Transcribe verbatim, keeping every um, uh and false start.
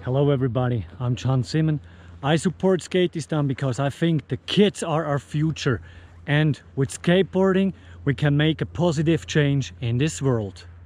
Hello everybody, I'm Gian Simmen. I support Skateistan because I think the kids are our future, and with skateboarding we can make a positive change in this world.